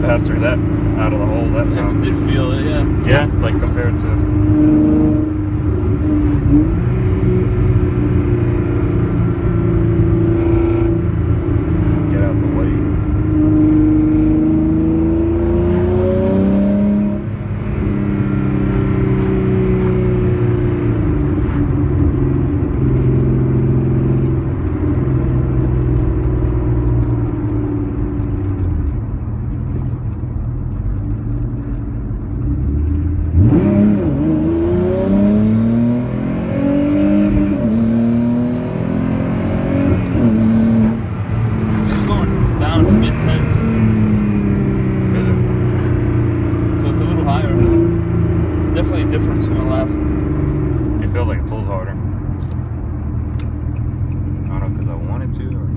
faster that out of the hole that time. I did feel it, yeah. Yeah, like compared to. Get out the way. Definitely a difference from the last. It feels like it pulls harder. I don't know, because I wanted to.